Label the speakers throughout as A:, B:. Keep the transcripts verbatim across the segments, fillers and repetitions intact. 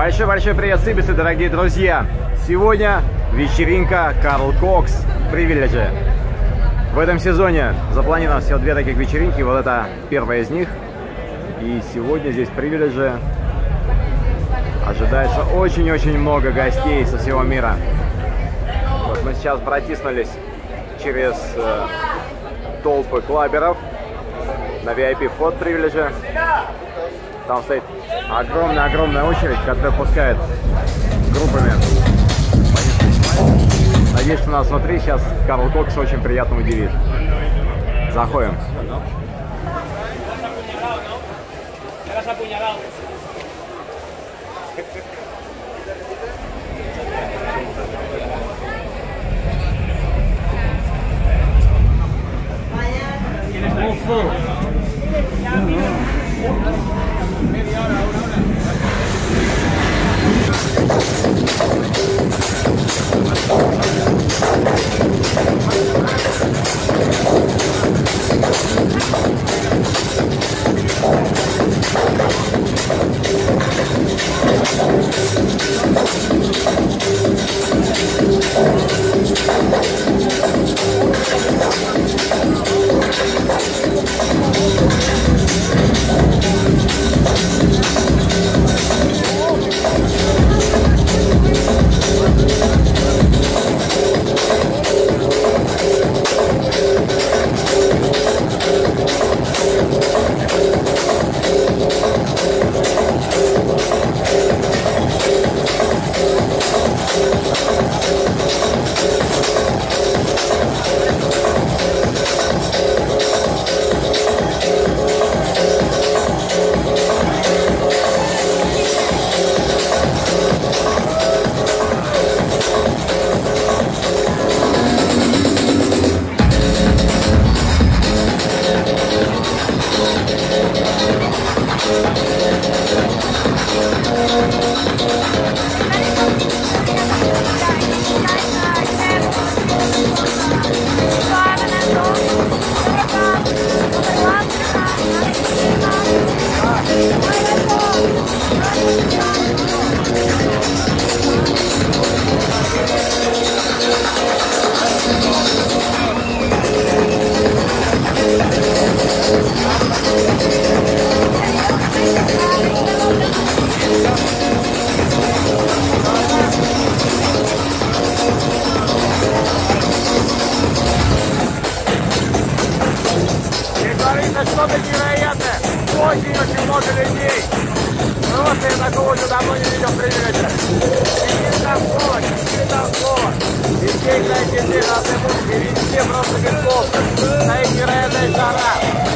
A: Большой-большой привет, Сибисы, дорогие друзья! Сегодня вечеринка Карл Кокс в Привилледже. В этом сезоне запланировано всего две таких вечеринки, вот это первая из них. И сегодня здесь в Привилледже ожидается очень-очень много гостей со всего мира. Вот мы сейчас протиснулись через э, толпы клаберов на ви ай пи вход в Привилледже. Там стоит огромная-огромная очередь, которая пускает группами. Надеюсь, что нас внутри сейчас Карл Кокс очень приятно удивит. Заходим.
B: Что-то невероятное, очень-очень много людей. Просто я такого уже давно не видел в Привилледже. И танцор, и танцор, и здесь, знаете, здесь разные музыки, везде просто без слов. Стоит невероятная жара.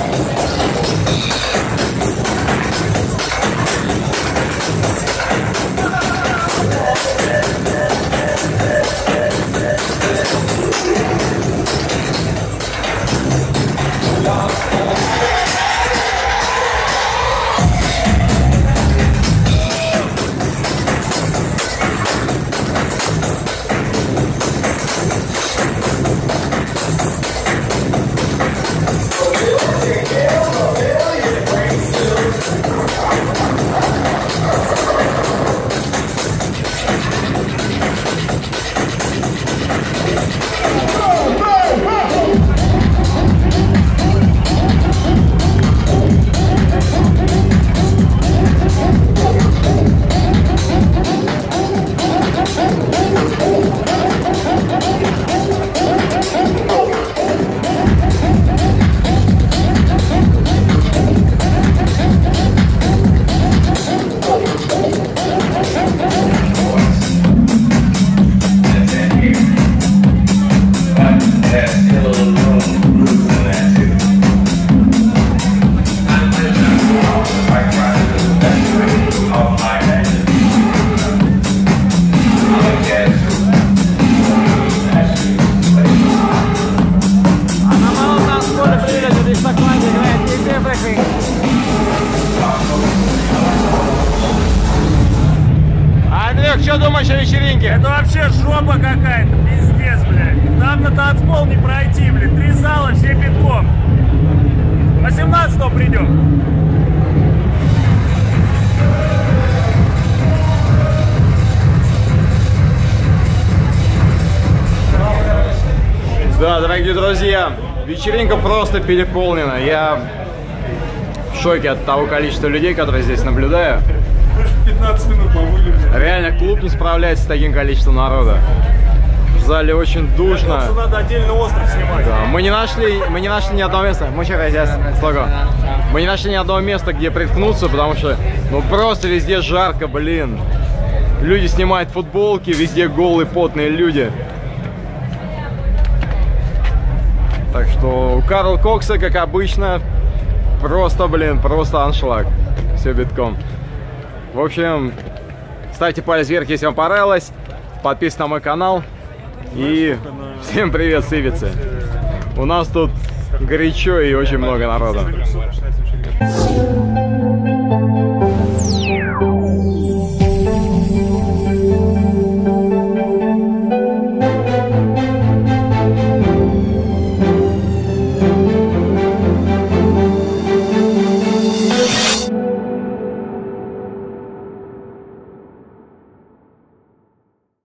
A: Что думаешь о вечеринке?
B: Это вообще жопа какая-то, пиздец, блядь. Нам на танцпол не пройти, блядь. Три зала, все битком. восемнадцатого придем.
A: Да, дорогие друзья, вечеринка просто переполнена. Я в шоке от того количества людей, которые здесь наблюдаю.
C: пятнадцать минут побыли.
A: Реально клуб не справляется с таким количеством народа. В зале очень душно.
C: Надо отдельно остров снимать.
A: Да, мы не нашли, мы не нашли ни одного места. Мы Мы не нашли ни одного места, где приткнуться, потому что ну просто везде жарко, блин. Люди снимают футболки, везде голые, потные люди. Так что у Карл Кокса, как обычно, просто, блин, просто аншлаг. Все битком. В общем, ставьте палец вверх, если вам понравилось. Подписывайтесь на мой канал. И всем привет с Ибицы. У нас тут горячо и очень много народа.